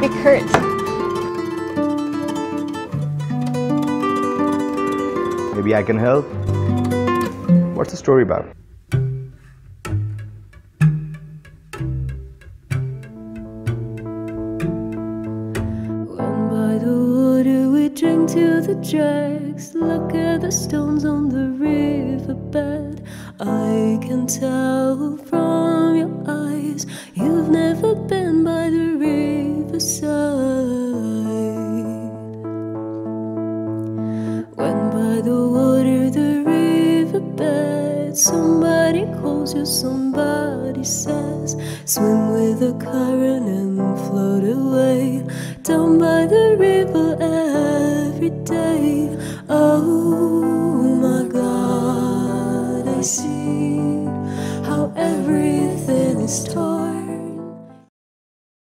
stomach hurts. Maybe I can help. What's the story about? When by the water we drink to the dregs, look at the stones on the riverbed. I can tell from your eyes you've never been by the riverside. When by the water, the riverbed, somebody calls you, somebody says, swim with the current and float away. Down by the river every day. Oh my God, I see how everything is torn.